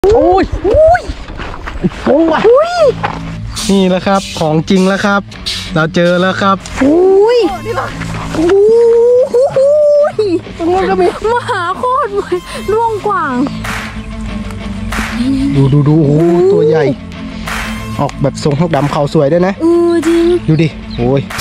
โอ้ยโอ้ยนี่แหละครับของจริงแล้วครับเราเจอแล้วครับอุ้ยโอ้ยตรงนั้นก็มีมหาโคตรล่วงกว่างดูโอ้ตัวใหญ่ออกแบบทรงหกดำเขาสวยด้วยนะจริงดูดิโอ้ย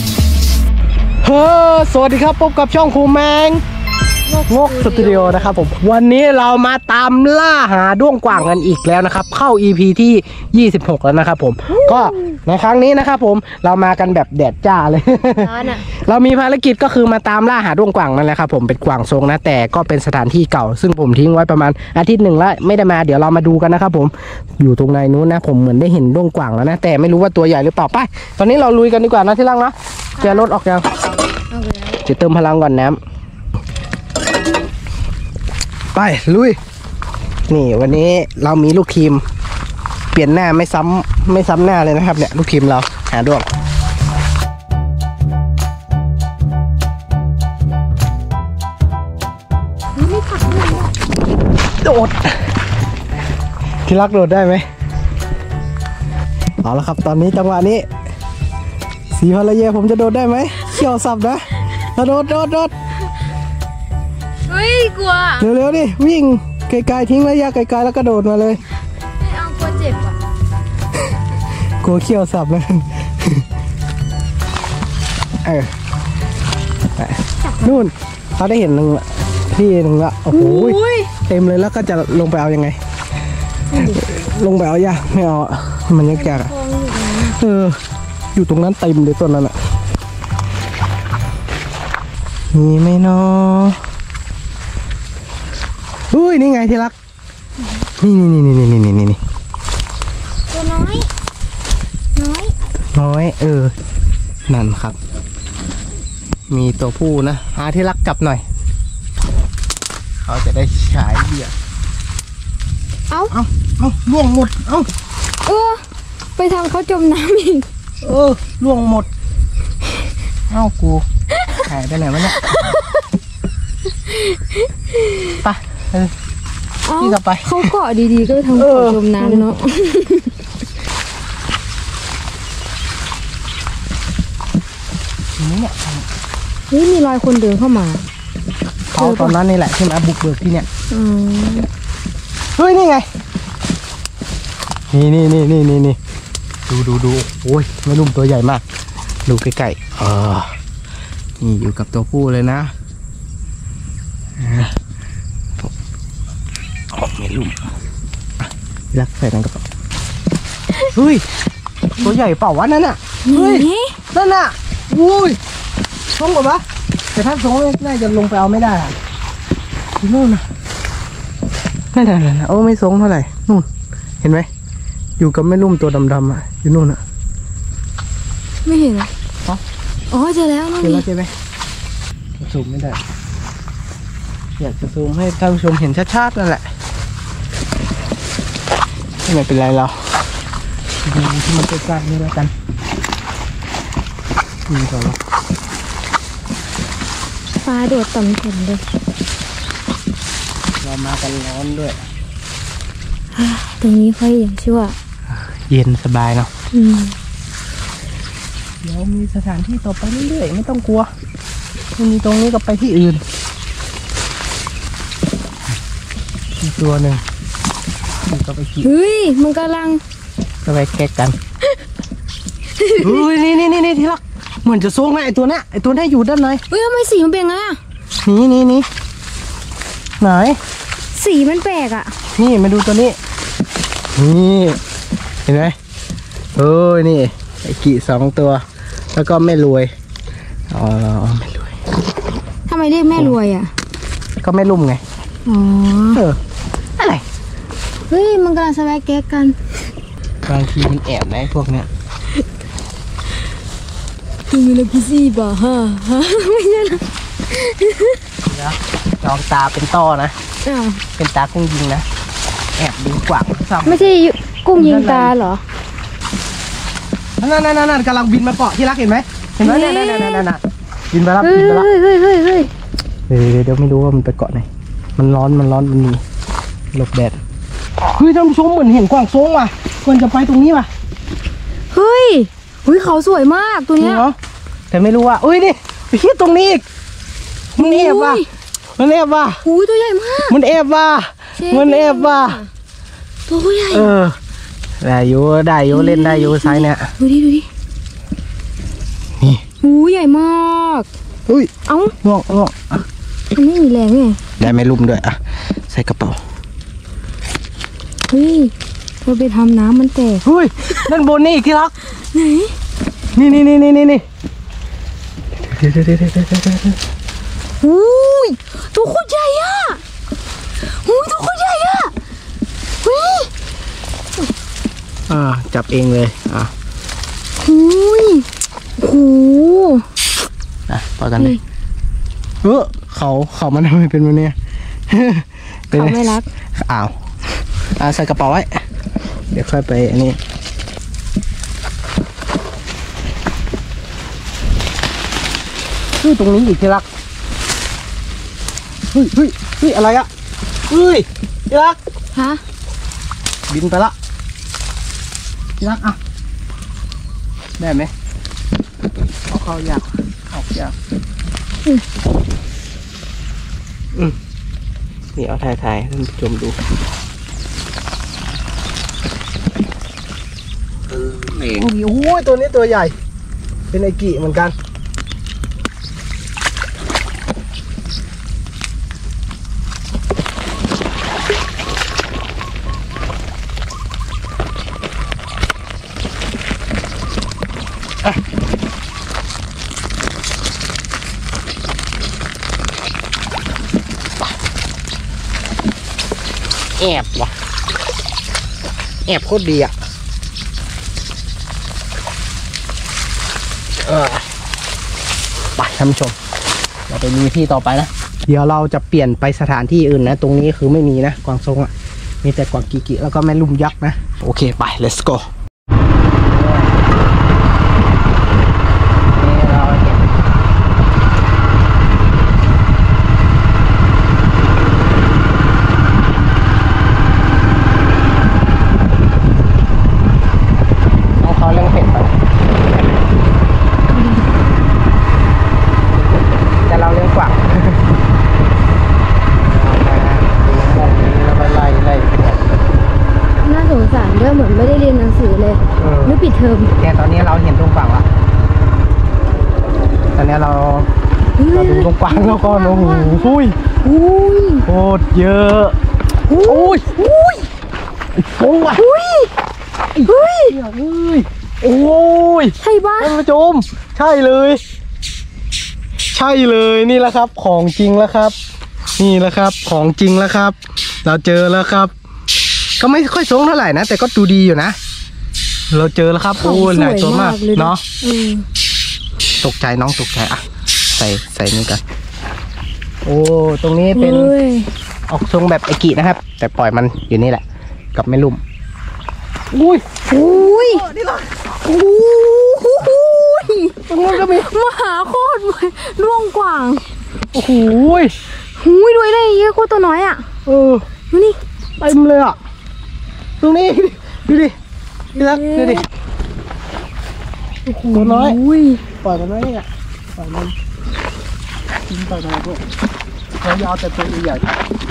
สวัสดีครับพบกับช่องครูแมงงกสตูดิโอนะครับผมวันนี้เรามาตามล่าหาด้วงกว่างกันอีกแล้วนะครับเข้า EP ที่26แล้วนะครับผมก็ในครั้งนี้นะครับผมเรามากันแบบแดดจ้าเลย เรามีภารกิจก็คือมาตามล่าหาด้วงกว่างนั่นแหละครับผมเป็นกว่างทรงนะแต่ก็เป็นสถานที่เก่าซึ่งผมทิ้งไว้ประมาณอาทิตย์หนึ่งแล้วไม่ได้มาเดี๋ยวเรามาดูกันนะครับผมอยู่ตรงในนู้นนะผมเหมือนได้เห็นด้วงกว่างแล้วนะแต่ไม่รู้ว่าตัวใหญ่หรือเปล่าไปตอนนี้เราลุยกันดีกว่านะที่ล่างนะแกรถออกยังจะเติมพลังก่อนน้ำไปลุยนี่วันนี้เรามีลูกทีมเปลี่ยนหน้าไม่ซ้ำหน้าเลยนะครับเนี่ยลูกทีมเราหาด้วงโดดที่รักโดดได้ไหมเอาละครับตอนนี้จังหวะนี้สีพลเยผมจะโดดได้ไหมเขี่ยวสับนะโดดเฮ้ยกลัวเร็วๆดิวิ่งไกลๆทิ้งระยะไกลๆแล้วก็โดดมาเลยไม่เอากลัวเจ็บอ่ะกลัวเขี้ยวสับเลยนู่นเขาได้เห็นหนึ่งที่หนึ่งละโอ้โหเต็มเลยแล้วก็จะลงไปเอายังไงลงไปเอายากไม่เอามันยากอ่ะอยู่ตรงนั้นเต็มเลยต้นนั้นอ่ะมีไหมเนาะอุ้ยนี่ไงที่รักนี่ตัวน้อยนั่นครับมีตัวผู้นะหาที่รักจับหน่อยเขาจะได้ฉายเบี่ยเอาล่วงหมดไปทำเขาจมน้ำอีกล่วงหมดกูหายไปไหนวะเนี่ยไปที่ต่อไปเขาเกาะดีๆก็ทำเขาจมน้ำเนาะนี่มีรอยคนเดินเข้ามาเขาตอนนั้นนี่แหละที่มาบุกเบิกที่เนี่ยเฮ้ยนี่ไงนี่ดูโอ้ยไม่ลุ่มตัวใหญ่มากดูใกล้ๆนี่อยู่กับตัวผู้เลยนะไม่ลุ่มรักใส่นั่นกระเป๋าเฮ้ยตัวใหญ่เปล่าวะนั่นน่ะเฮ้ยนั่นน่ะอุ้ยทรงกว่าปะแต่ถ้าทรงน่าจะลงไปเอาไม่ได้อ่ะนู่นน่ะนั่นโอ้ไม่ทรงเท่าไหร่นู่นเห็นไหมอยู่กับแม่ลุ่มตัวดำๆอ่ะอยู่นู่นอ่ะไม่เห็นอ๋อเจอแล้วนู่นนี่เจอไหมซูมไม่ได้อยากจะซูมให้ท่านผู้ชมเห็นชัดๆนั่นแหละไม่เป็นไรเราดูที่มันใกล้ๆนี่แล้วกันนี่ก่อนฟ้าโดดต่ำเห็นเลยเรามากันร้อนด้วยตรงนี้ค่อยอย่างชั่วเย็นสบายเนาะเดี๋ยวมีสถานที่ต่อไปเรื่อยๆไม่ต้องกลัวไม่มีตรงนี้ก็ไปที่อื่นอีกตัวหนึ่งก็ไปขี่เฮ้ยมันกำลังก็ไปแกะกันเฮ้ยนี่ที่รักเหมือนจะโซ่งนะไอตัวนี้อยู่ด้านในเฮ้ยทำไมสีมันเป็นไงอ่ะนี่ไหนสีมันแปลกอ่ะนี่มาดูตัวนี้นี่เห็นไหมนี่ไอกี่2ตัวแล้วก็ไม่รวยไม่รวยทำไมเรียกแม่รวยอ่ะก็ไม่ลุ่มไงอะไรเฮ้ยมันกำลังสแวกแก๊กกันบางทีมันแอบนะพวกเนี้ยคือมีละกี่ซี่บ่ฮะไม่ใช่นะลองตาเป็นต้อนะเป็นตากุ้งยิงนะแอบดูกว่างไม่ใช่กุ้งยิงตาเหรอนั่นกำลังบินมาเกาะที่รักเห็นไหมนั่นบินมารับเฮ้ยเดี๋ยวไม่รู้ว่ามันไปเกาะไหนมันร้อนมันมีหลบแดดเฮ้ยท่านผู้ชมเหมือนเห็นกวางโซงว่ะควรจะไปตรงนี้ว่ะเฮ้ยเขาสวยมากตัวเนี้ยเนาะแต่ไม่รู้ว่าเอ้ยนี่ไปคิดตรงนี้อีกมันแอบว่ะมันแอบว่ะอุ้ยตัวใหญ่มากมันแอบว่ะมันแอบว่ะตัวใหญ่ได้อยู่เล่นได้อยู่ไซส์เนี่ยดูดินี่อุ้ยใหญ่มากอุ้ยเอ้าง่วงอ่ะมันไม่มีแรงไงได้ไม่ลุ่มด้วยอ่ะใส่กระเป๋าเฮ้ยเราไปทำน้ำมันแตกเฮ้ยด้านบนนี่อีกที่รักไหนนี่เดี๋ยวอุ้ยตัวโคตรใหญ่อ่ะอุ้ยตัวโคตรใหญ่อ่ะเฮ้ยจับเองเลยอุ้ยโอ้โหปล่อยกันเลยเขามันทำไมเป็นแบบนี้เขาไม่รักอ้าวใส่กระเป๋าไว้เดี๋ยวค่อยไปอันนี้ตรงนี้อีกที่รักเฮ้ยอะไรอ่ะที่รักฮะบินไปละที่รักได้ไหมเขาอยากออกอยากนี่เอาถ่ายให้ท่านผู้ชมดูเหลงโอ้ยตัวนี้ตัวใหญ่เป็นไอกิเหมือนกันแอบว่ะแอบโคตรดีอ่ะไปท่านผู้ชมเราไปดูที่ต่อไปนะเดี๋ยวเราจะเปลี่ยนไปสถานที่อื่นนะตรงนี้คือไม่มีนะกวางทรงอ่ะมีแต่กวางกิกิแล้วก็แม่ลุ่มยักษ์นะโอเคไป let's go เหมือนไม่ได้เรียนหนังสือเลยหรือปิดเทอมแต่ตอนนี้เราเห็นตรงฝั่งละตอนนี้เราดูตรงฝั่งแล้วก็โอ้โหโคตรเยอะโอ้ยโอ้ยโอ้ยใช่ปะท่านผู้ชมใช่เลยนี่แหละครับของจริงแล้วครับนี่แหละครับของจริงแล้วครับเราเจอแล้วครับก็ไม่ค่อยสูงเท่าไหร่นะแต่ก็ดูดีอยู่นะเราเจอแล้วครับโอ้ใหญ่ตัวมากเนาะตกใจน้องตกใจอ่ะใส่นี่กันโอ้ตรงนี้เป็นออกทรงแบบไอกินะครับแต่ปล่อยมันอยู่นี่แหละกับไม่ลุ่มอุ้ยนี่หรอตรงนู้นก็มีมหาโคตรร่วงกว่างโอ้โหด้วยได้เยอะโคตรตัวน้อยอ่ะดูนี่เต็มเลยอ่ะตรงนี้ดูดินี่นะดูดิตัวน้อยปล่อยมันไว้เนี่ยปล่อยมันกินปล่อยมันพวกเรายาวแต่ตัวใหญ่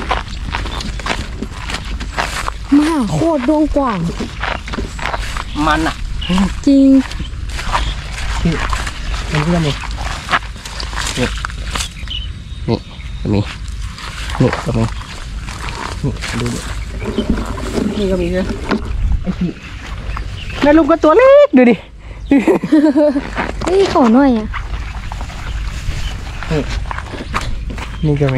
มากโคตรดวงกว่างมันอ่ะจริงมันเพื่อนนี่ก็มีนี่ดูดินี่ก็มีเลยไอ้พี่แม่ลูกก็ตัวเล็กดูดินี่ขอหน่อยอ่ะนี่ก็มี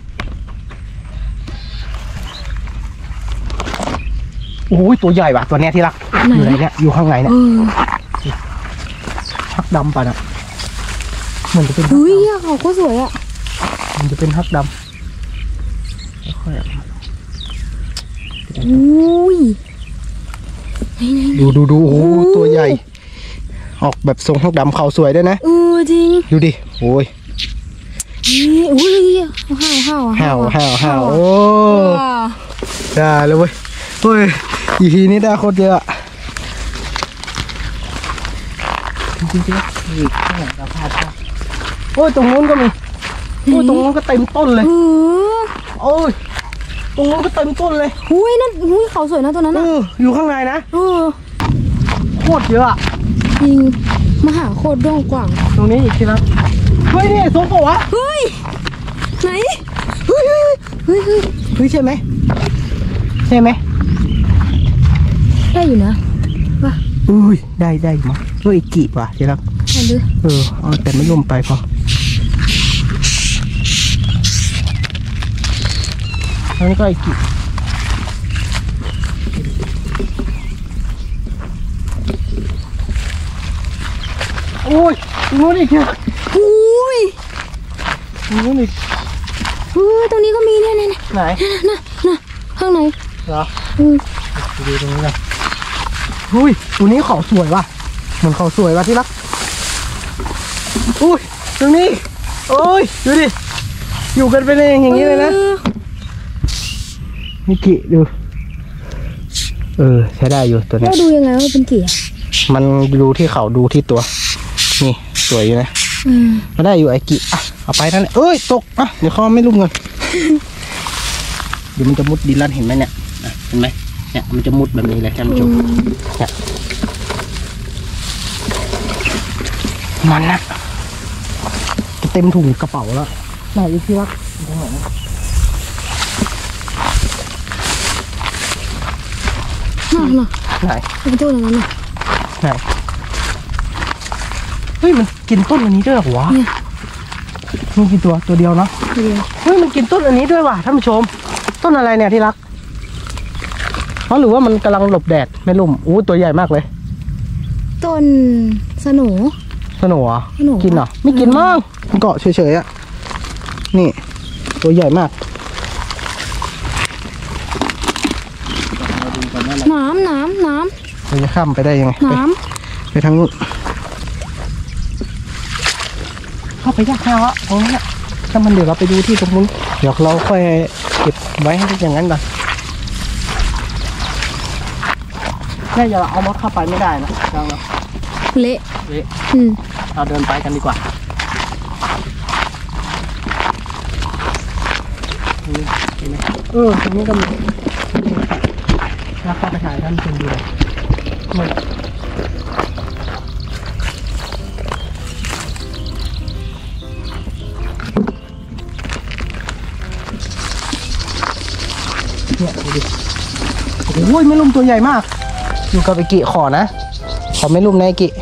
โอ้ยตัวใหญ่ว่ะตัวเนี้ยที่รักอยู่ไหนเนี่ยอยู่ข้างในเนี่ยฮักดำป่ะนะเหมือนจะเป็นเขาก็สวยอ่ะมันจะเป็นฮักดำค่อยดูโอ้ตัวใหญ่ออกแบบทรงฮักดำเขาสวยด้วยนะจริงดูดิโอ้ยห่าวโอ้ได้เลยเว้ยเฮ้ย EP นี้ได้โคตรเยอะจริงๆนี่ข้างหลังเราพลาดมากโอ้ยตรงนู้นก็มีโอ้ยตรงนู้นก็เต็มต้นเลยโอ้ยตรงนู้นก็เต็มต้นเลยหุยนั่นหุยเขาสวยนะตัวนั้นอ่ะอยู่ข้างในนะ โคตรเยอะอะจริงมหาโคตรด้วงกว่างตรงนี้อีกทีนะเฮ้ยนี่สมปะวะเฮ้ยไหนเฮ้ยเฮ้ยเฮ้ยเฮ้ยใช่ไหมใช่ไหมได้อยู่นะว่ะอุ้ยได้มั้งเฮ้ยกี่ว่ะทีละเอาดูเอาแต่ไม่ลุ่มไปพออันนี้ก็อีกกี่โอ้ยตรงนู้นอีกเนี่ยหุยตรงนู้นอีกตรงนี้ก็มีเนี่ยไหนน่ะข้างในเหรอดูตรงนี้กันอุ้ยตัวนี้เขาสวยว่ะเหมือนเขาสวยว่ะที่รักอุ้ยตรงนี้โอ้ยดูดิอยู่กันเป็นอย่างนี้เลยนะมิกิดูใช้ได้อยู่ตัวนี้เราดูยังไงว่าเป็นกี่อ่ะมันดูที่เขาดูที่ตัวนี่สวยอยู่นะมาได้อยู่ไอ้กิอ่ะเอาไปนั่นแหละเอ้ยตกอ่ะเดี๋ยวเขาไม่ลุ่มกัน เดี๋ยวมันจะมุดดินลันเห็นไหมเนี่ยเห็นไหมเนี่ยมันจะมุดแบบนี้เลยท่านผู้ชมเนี่ยมันนะจะเต็มถุงกระเป๋าแล้วไหนอีกที่รักตรงไหนไหนเป็นตัวอะไรนั่นน่ะไหนเฮ้ยมันกินต้นอันนี้ด้วยเหรอวะเนี่ยมันกินตัวเดียวเนาะเดียวเฮ้ยมันกินต้นอันนี้ด้วยว่ะท่านผู้ชมต้นอะไรเนี่ยที่รักเพราะหรือว่ามันกำลังหลบแดดไม่ลุ่มอู้ตัวใหญ่มากเลยต้นสโหนสโหนเหรอสโหน่กินเหรอไม่กินมั้งมันเกาะเฉยๆอ่ะนี่ตัวใหญ่มากน้ำเราจะข้ามไปได้ยังไงไปทางนู้นเข้าไปยากแค่วะตรงนี้ถ้ามันเดี๋ยวเราไปดูที่ตรงนู้นเดี๋ยวเราค่อยเก็บไว้ให้ได้อย่างนั้นก่อนแค่อย่าเอารถเข้าไปไม่ได้นะเราเนาะเละเราเดินไปกันดีกว่าตรงนี้ก็มีแล้วเข้าไปถ่ายท่านเป็นดูเนี่ยดูดิโอ้ยไม่ลุ่มตัวใหญ่มากอยู่กับไอกิขอนะขอไม่ลุ่มนะไอกิ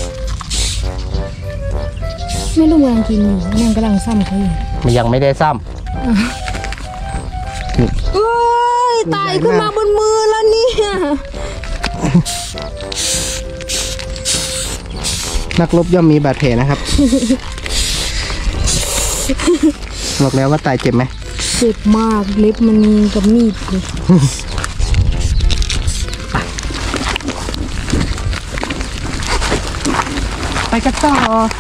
ไม่รู้มันกินอยู่แม่งกำลังซ้ำเขาอยู่มันยังไม่ได้ซ้เอ้ยตายขึ้นมาบนมือแล้วเนี่ยำนักรบย่อมมีบาดแผลนะครับ บอกแล้วว่าตายเจ็บไหมเจ็บมากเล็บมันกับมีดเลยไปกันต่อ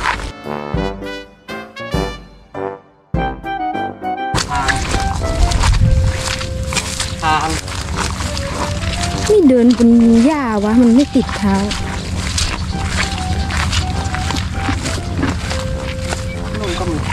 ทางนี่เดินเป็นหญ้าวะมันไม่ติดเท้านู่นก็มี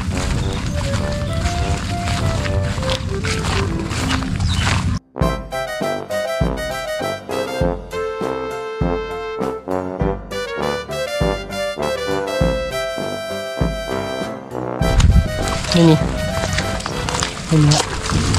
ไม่มีไม่มีละ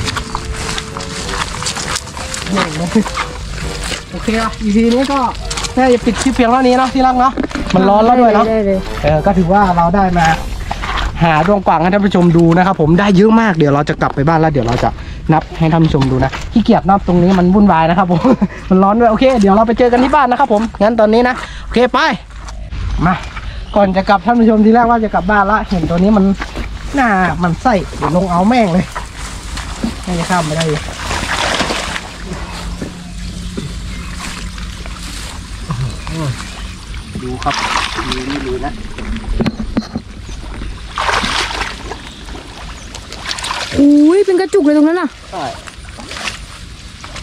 โอเคอ่ะ EP นี้ก็น่าจะปิดคลิปเพียงเท่านี้เนาะที่รักเนาะมันร้อนแล้วด้วยเนาะได้เลยก็ถือว่าเราได้มาหาดวงกว่างให้ท่านผู้ชมดูนะครับผมได้เยอะมากเดี๋ยวเราจะกลับไปบ้านแล้วเดี๋ยวเราจะนับให้ท่านผู้ชมดูนะขี้เกียจนับตรงนี้มันวุ่นวายนะครับผม มันร้อนด้วยโอเคเดี๋ยวเราไปเจอกันที่บ้านนะครับผมงั้นตอนนี้นะโอเคไปมาก่อนจะกลับท่านผู้ชมทีแรกว่าจะกลับบ้านละเห็นตัวนี้มันหน้ามันไส้เดี๋ยวลงเอาแม่งเลยน่าจะข้ามไปได้อยู่ดูครับดูนี่ดูนะอุ้ยเป็นกระจุกเลยตรงนั้นน่ะใช่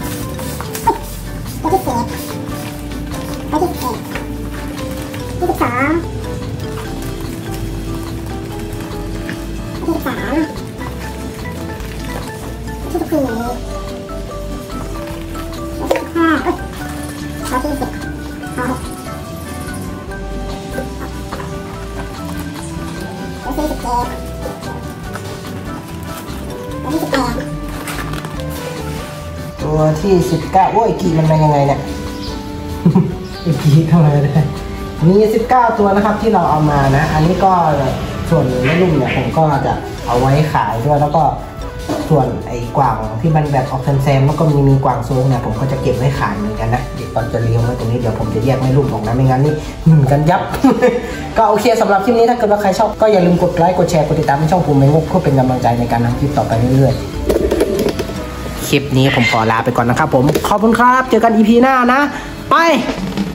ตัวที่11ตัวที่11 22 ที่13 ที่14 ที่15 ตัวที่10 ตัวที่17 ตัวที่18 ตัวที่19โอ้ยกี่มันมายังไงเนี่ย อีกกี่เท่าไหร่ได้มี19ตัวนะครับที่เราเอามานะ อันนี้ก็ส่วนแม่ลุ่มเนี่ยผมก็จะเอาไว้ขายด้วยแล้วก็ส่วนไอ้กวางที่มันแบบออกแซมๆแล้วก็มีกวางโซงเนี่ยผมก็จะเก็บไว้ขายเหมือนกันนะเดี๋ยวตอนจะเลี้ยงไว้ตรงนี้เดี๋ยวผมจะแยกแม่ลุ่มออกนะไม่งั้นนี่หมุนกันยับ ก็โอเคสำหรับคลิปนี้ถ้าเกิดว่าใครชอบก็อย่าลืมกดไลค์กดแชร์กดติดตามช่องภูมิงกเพื่อเป็นกำลังใจในการทำคลิปต่อไปเรื่อยๆคลิปนี้ผมขอลาไปก่อนนะครับผมขอบคุณครับเจอกัน EP หน้านะไป